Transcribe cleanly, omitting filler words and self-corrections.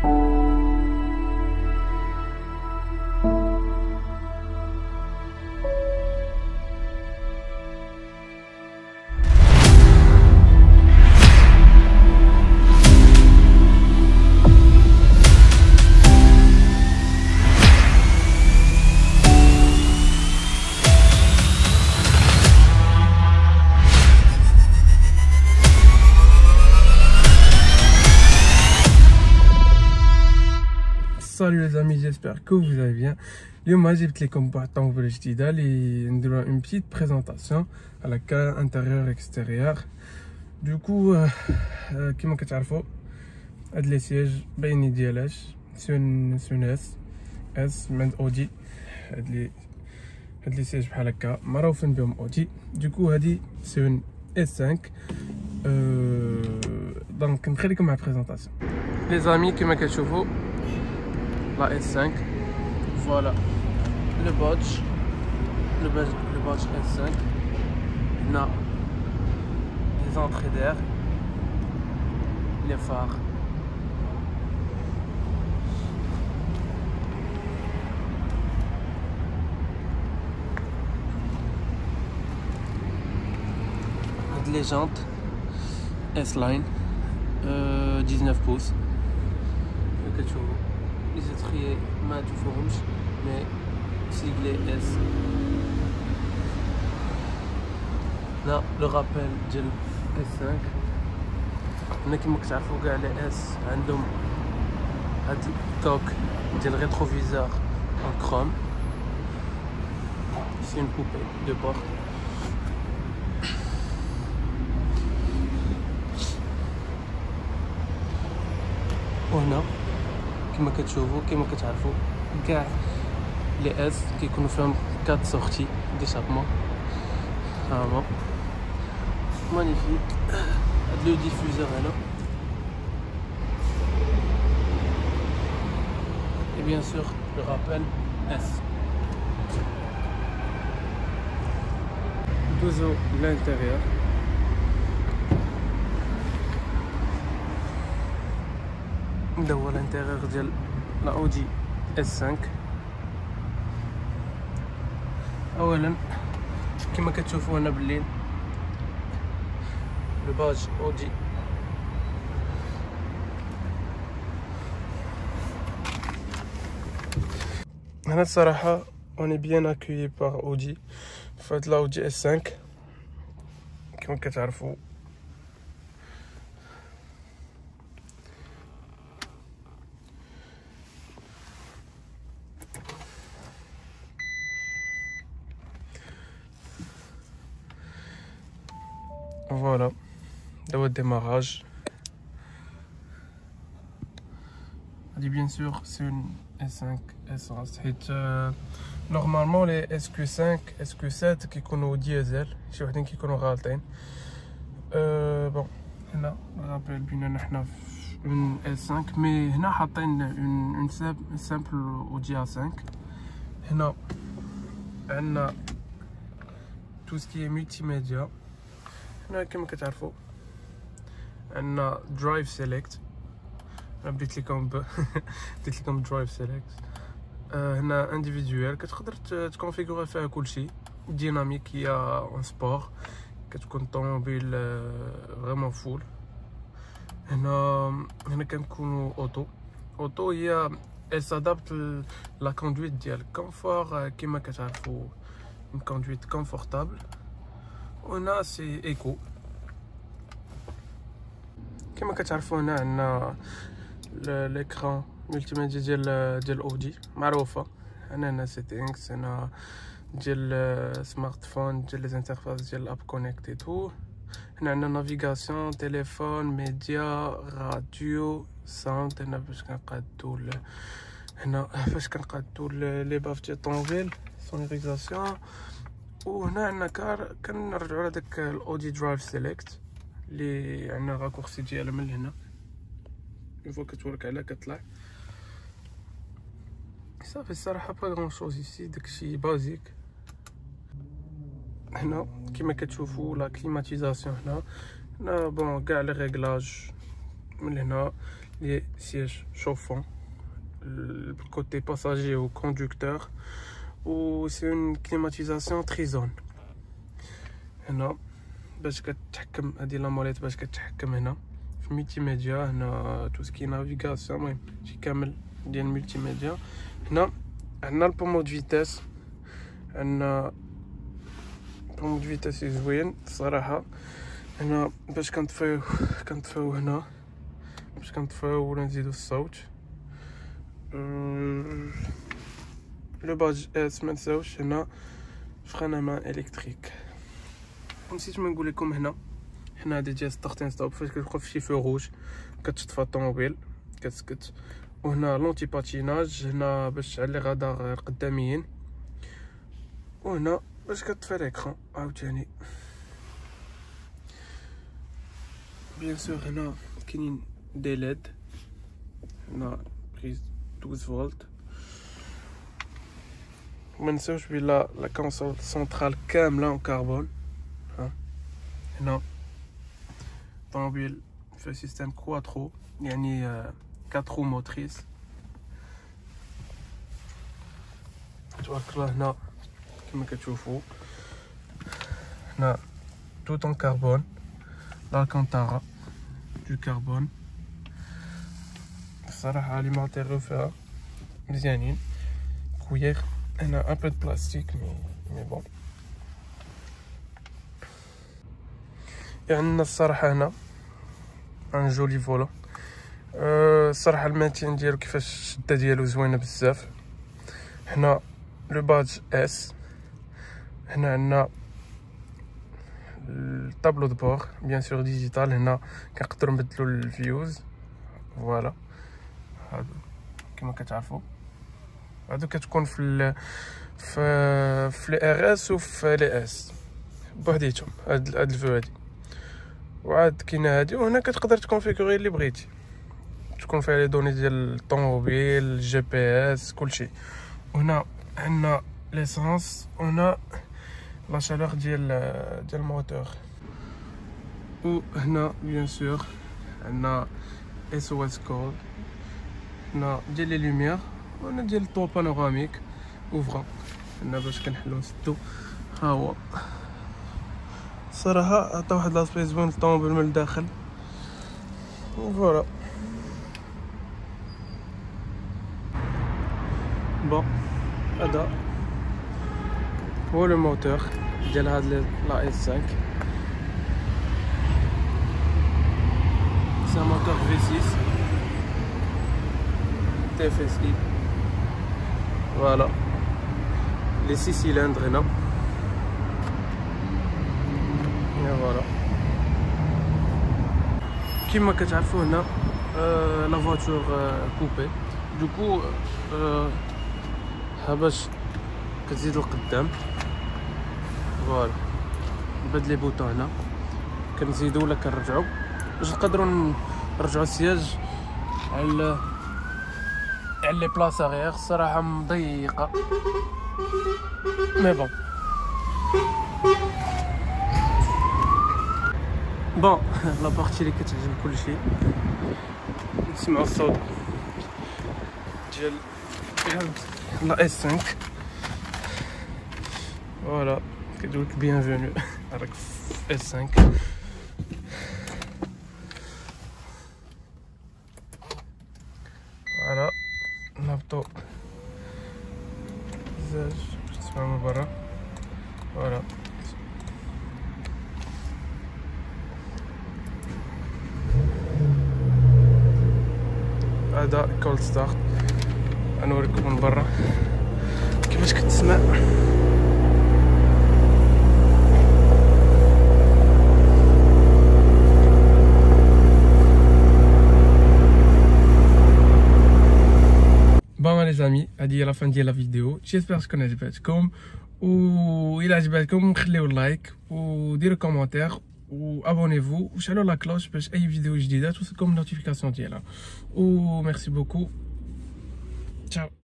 Salut les amis, j'espère que vous allez bien. اليوم جبت لكم واحد الطوموبيله جديده اللي نديروا une petite présentation على كا intérieur extérieur. Du coup كما كتعرفوا هاد لي سياج باينين ديالاش سون اس من اودي. هاد لي سياج بحال هكا معروفين بهم اودي. Du coup هادي سون S5. دونك نخليكم مع البريزونطاسيون لي زامي. كما كتشوفوا la S5, voilà le badge S5. On a les entrées d'air, les phares, les jantes S-Line 19 pouces. Les étriers ما تشوفوهمش مي سيغلي اس. لا لو رابيل ديال اس 5. هنا كما كتعرفوا كاع لي اس عندهم هاد التوك ديال ريتروفيزور en chrome. C'est une poupée de porte. وهنا كما كتشوفوا كما كتعرفوا كاع لي اس كيكونوا فيهم 4 سورتي ديشابمون. ها هو مانيفيك. هاد لو ديفوزور هنا et bien sûr le rappel S. Dozo l'intérieur. هذا هو الانتيريور ديال لا اودي S5. اولا كما كتشوفوا هنا بالليل لو باج اودي. هنا الصراحه اوني بيان اكويي بار اودي فهاد لا اودي S5 كما كتعرفوا. Voilà, dans votre démarrage. Bien sûr, c'est une S5 essence. Normalement, les SQ5, SQ7 qui connaissent diesel, je sais qui connaissent غالطين. Bon, هنا rappel بينا نحنا une S5, mais هنا حاطين une simple Audi A5. هنا عندنا tout ce qui est multimédia. هنا كما كتعرفوا عندنا درايف سيليكت. انا بديت لكم درايف سيليكت. هنا انديفيدوال كتقدر تكونفيغوري فيها كلشي. ديناميك هي اون سبور كتكون طوموبيل فريمون فول. هنا كنكونوا اوتو هي سادابت لا كوندويت ديال كونفور كما كتعرفوا une conduite confortable. وهنا سي ايكو كما كتعرفوا. هنا عندنا l'écran multimédia ديال اودي معروفه. هنا سيتينغز، هنا ديال سمارتفون، ديال لي انترفاس ديال الاب كونيكتيتو. هنا عندنا نافيغاسيون، تليفون، ميديا، راديو، ساوند. هنا فاش كنقادو لي باف ديال الطوموبيل سونيريزاسيون. وهنا عندنا كنرجعوا على داك الاودي درايف سيليكت اللي عندنا الراكورسي ديالها من هنا. فوا كتورك على كطلع صافي. الصراحه با غون شوز ايسي، داكشي بازيك. هنا كما كتشوفوا لا كليماتيزاسيون. هنا بون كاع لي ريغلاج من هنا. les sièges chauffants, le côté passager ou conducteur, ou c'est une climatisation trizone. هنا باش كتحكم هذه لا موليت باش كتحكم هنا في ملتي ميديا. هنا تو سكي نافيغاسيون، المهم شي كامل ديال الملتي ميديا. هنا عندنا البومود فيتاس، عندنا البومود فيتاس زوين الصراحه. هنا باش كنطفيو هنا باش كنطفيو ولا نزيدو الصوت. لو باج اس منساوش هنا فرانامان الكتريك. نسيت ما نقول لكم هنا حنا هادي ديال ستارتين ستوب، فاش كتبقى في شي فو روج كتطفى الطوموبيل كتسكت. وهنا لونتي باتيناج هنا باش على غدار القداميين، وهنا باش كتطفي ليكران عاوتاني. بيان سور هنا كاينين دي ليد، هنا بريز 12 فولت. منساوش بلا لا كونسول سنترال كامله اون كربون. هنا طوموبيل في سيستم كواترو، يعني 4 موتريس تبارك الله. هنا كما كتشوفوا هنا توت اون كربون، الكانتارا دو كربون. الصراحه لي ماتيريو فيها مزيانين، كوير. هنا ان بو دو بلاستيك مي بون. عندنا الصراحه هنا ان جولي فولون. الصراحه الماتين ديالو كيفاش الشده ديالو زوينه بزاف. هنا لو باج اس، هنا عندنا الطابلو دو بور بيان سور ديجيتال. هنا كنقدروا نبدلوا الفيوز، فوالا هادو كما كتعرفوا. هادو كتكون في لي ار اس وفي لي اس بوحديتهم، هاد الفيو هادي. وعاد كاينه هادي، وهنا كتقدر تكونفيغوري اللي بغيتي، تكون فيها لي دوني ديال الطوموبيل، جي بي اس، كلشي. وهنا عندنا ليسانس، وهنا لا شالور ديال الموتور. وهنا بيان سور عندنا اس او اس كول، هنا ديال لي لوميير، وهنا ديال الطو بانوراميك اوفرا. هنا باش كنحلو نسدو، ها هو. الصراحه عطا واحد لاسبيس زوين للطوموبيل من الداخل، فوالا. بون هذا هو لو موتور ديال هاد لا اس 5. سي موتور V6 TFSI، فوالا لي 6 سيلندر هنا، فوالا. كيما كتعرفوا هنا لا فواتور كوبي، دوكو ها باش كتزيدو القدام، فوالا. بهاد لي بوطون هنا كنزيدو ولا كنرجعو باش نقدروا نرجعو السياج على لي بلاص اغيير. الصراحه مضيقه مي بون. بون لابارتي اللي كتعجب كلشي، نسمعوا الصوت ديال لا اس 5، فوالا. كيقولك بيانفونو راك في اس 5. فوالا نهبطو الزاج باش تسمعو من برا، فوالا. هذا كولد ستارت، غنوريكم من برا كيفاش كتسمع. بون لي زامي، هادي هي لا فان ديال لا فيديو. جيسبر تكون عجباتكم، و الى عجباتكم خليو لايك وديروا كومونتير وابونيفو وشعلوا لا كلوش باش اي فيديو جديده توصلكم النوتيفيكاسيون ديالها. و ميرسي بوكو، تشاو.